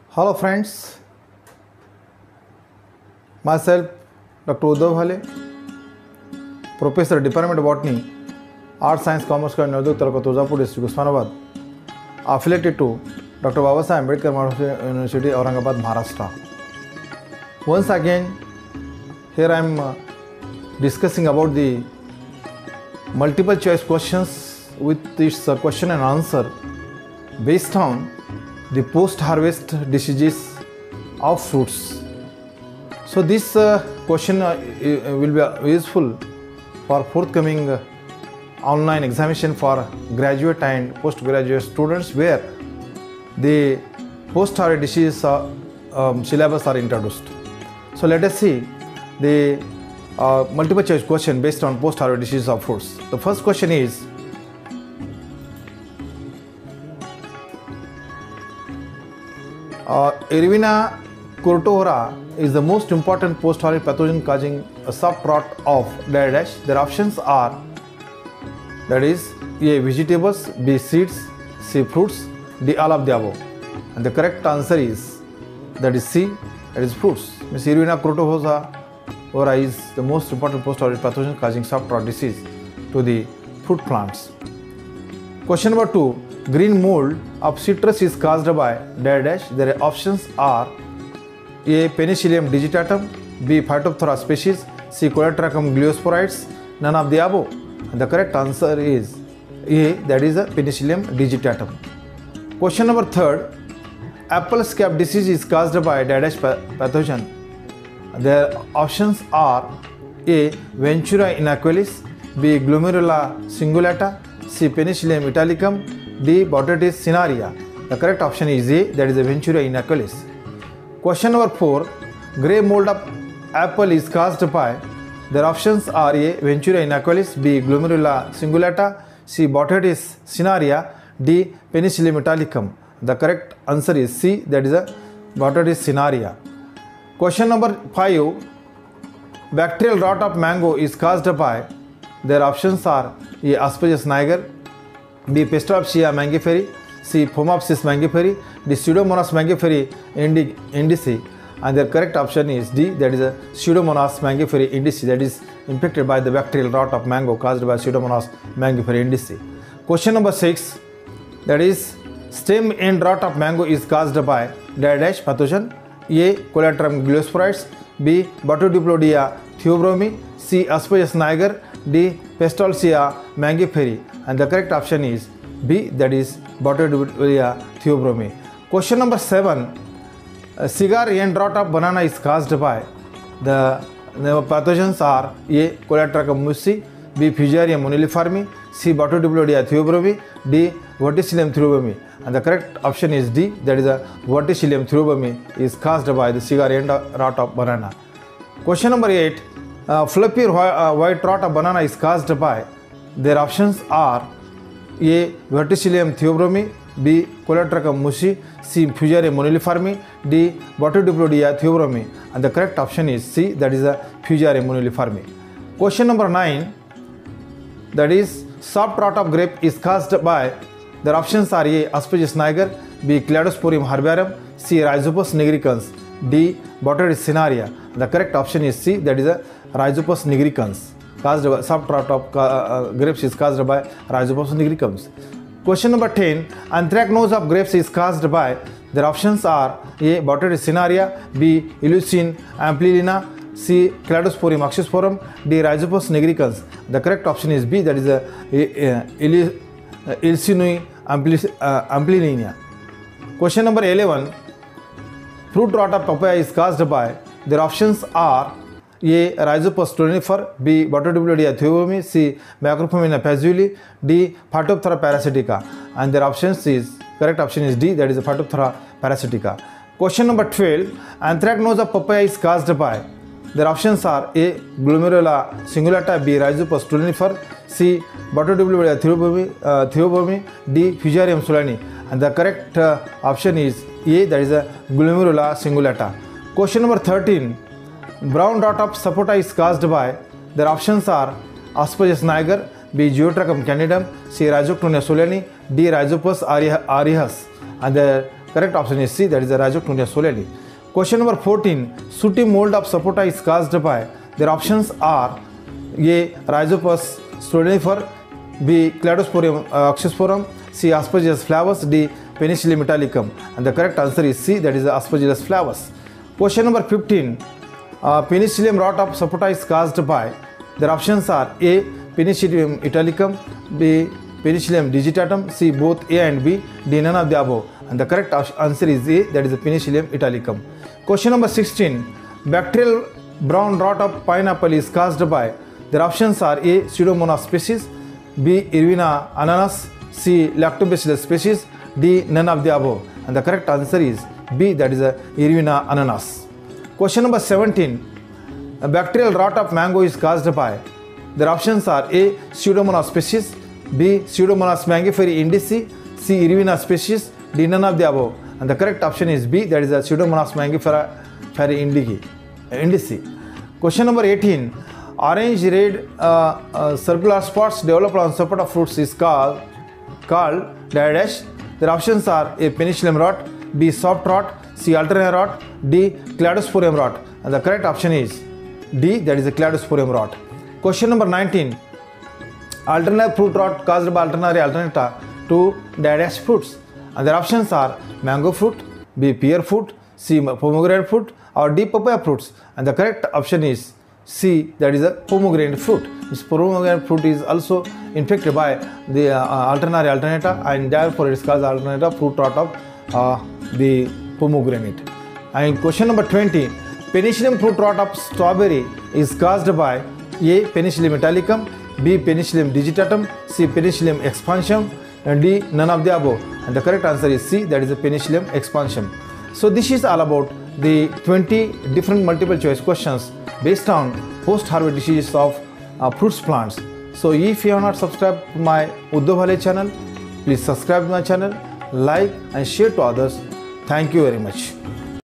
Hello friends, myself Dr. Uddhav Hale, Professor Department of Botany, Art Science Commerce College Navadvip Taluka Tuzapur District Osmanabad, affiliated to Dr. Babasaheb Ambedkar University Aurangabad, Maharashtra. Once again, here I am discussing about the multiple choice questions with this question and answer based on the post-harvest diseases of fruits. So this question will be useful for forthcoming online examination for graduate and postgraduate students where the post-harvest disease syllabus are introduced. So let us see the multiple choice question based on post-harvest disease of fruits. The first question is, Erevena curtohora is the most important post-harvest pathogen causing a subtrot of dash. Their options are, that is, A. vegetables, B. seeds, C. fruits, D. all of the above. And the correct answer is, that is C, that is fruits. Means Erevena curtohora is the most important post-harvest pathogen causing subtrot disease to the fruit plants. Question number 2. Green mold of citrus is caused by dash. Their options are A. Penicillium digitatum, B. Phytophthora species, C. Colatrachum gliosporides, none of the above. And the correct answer is A, that is a Penicillium digitatum. Question number 3. Apple scab disease is caused by dash pathogen. Their options are A. Ventura inaquilis, B. Glomerula cingulata, C. Penicillium italicum, D. Botrytis cinerea. The correct option is A, that is a Ventura inaquilis. Question number 4. Grey mold of apple is caused by. Their options are A. Ventura inaquilis, B. Glomerula cingulata, C. Botrytis cinerea, D. Penicillium italicum. The correct answer is C, that is a Botrytis cinerea. Question number 5. Bacterial rot of mango is caused by. Their options are A. Aspergillus niger, B. Pestaloxia mangiferi, C. Phomopsis mangiferi, D. Pseudomonas mangiferi indici, and their correct option is D, that is a Pseudomonas mangiferi indici, that is infected by the bacterial rot of mango caused by Pseudomonas mangiferi indici. Question number 6, that is stem end rot of mango is caused by dash pathogen. A. Colatrachum gliosporides, B. Botrytis theobromii, C. Aspergillus niger, D. Pestaloxia mangiferi, and the correct option is B, that is Botrytis theobromii. Question number 7. Cigar end rot of banana is caused by. The pathogens are A. Colatrachum musi, B. Fusarium moniliforme, C. Botrytis theobromii, D. Verticillium theobromii, and the correct option is D, that is a Verticillium theobromii is caused by the cigar end rot of banana. Question number 8. Fluffy white rot of banana is caused by. Their options are A. Verticillium theobromii, B. Colatrachum musi, C. Fusarium moniliforme, D. Botrytis theobromii, and the correct option is C, that is a Fusarium moniliforme. Question number 9. That is soft rot of grape is caused by. Their options are A. Aspergillus niger, B. Cladosporium herbarum, C. Rhizopus nigricans, D. Botrytis cinerea. The correct option is C, that is a Rhizopus nigricans. Caused by soft rot of grapes is caused by Rhizopus nigricans. Question number 10. Anthracnose of grapes is caused by. Their options are A. Botrytis cinerea, B. Illucine amplilina, C. Cladosporium oxysporum, D. Rhizopus nigricans. The correct option is B, that is a Illucine amplilina. Question number 11. Fruit rot of papaya is caused by. Their options are A. Rhizopus stolonifer, B. Botrytis theobromii, C. Macropomena pazuli, D. Phytophthora parasitica, and their options is correct option is D, that is Phytophthora parasitica. Question number 12. Anthracnose of papaya is caused by. Their options are A. Glomerula cingulata, B. Rhizopus stolonifer, C. Botrytis theobromii, D. Fusarium solani, and the correct option is A, that is a Glomerula cingulata. Question number 13. Brown rot of sapota is caused by. Their options are Aspergillus niger, B. Geotrichum candidum, C. Rhizoctonia solani, D. Rhizopus aureus, and the Correct option is C, that is the Rhizoctonia soleli. Question number 14. Sooty mold of Sapota is caused by, their options are A. Rhizopus stolonifer, B. Cladosporium oxysporum, C. Aspergillus flavus, D. Penicillium italicum. And the correct answer is C, that is the Aspergillus flavus. Question number 15. Penicillium rot of Sapota is caused by, their options are A. Penicillium italicum, B. Penicillium digitatum, C. both A and B, D. none of the above. And the correct answer is A, that is the Penicillium italicum. Question number 16. Bacterial brown rot of pineapple is caused by, their options are A. Pseudomonas species, B. Irvina ananas, C. Lactobacillus species, D. none of the above. And the correct answer is B, that is the Irvina ananas. Question number 17. A bacterial rot of mango is caused by, their options are A. Pseudomonas species, B. Pseudomonas mangiferi indici, C. Irvina species, D. none of the above. And the correct option is B, that is the Pseudomonas mangiferi indici. Question number 18. Orange red circular spots developed on Sapota fruits is called dash. Their options are A. Penicillium rot, B. soft rot, C. Alternaria rot, D. Cladosporium rot. And the correct option is D, that is the Cladosporium rot. Question number 19. Alternaria fruit rot caused by Alternaria alternata to dash fruits. And their options are mango fruit, B. pear fruit, C. pomegranate fruit, or D. papaya fruits. And the correct option is C, that is a pomegranate fruit. This pomegranate fruit is also infected by the Alternaria alternata, and therefore it is called alternata fruit rot of the pomegranate. And question number 20. Penicillium fruit rot of strawberry is caused by A. Penicillium italicum, B. Penicillium digitatum, C. Penicillium expansum, and D. none of the above. And the correct answer is C, that is the Penicillium expansum. So this is all about the 20 different multiple choice questions based on post-harvest diseases of fruits plants. So if you have not subscribed to my Uddhav Bhale channel, please subscribe to my channel, like and share to others. Thank you very much.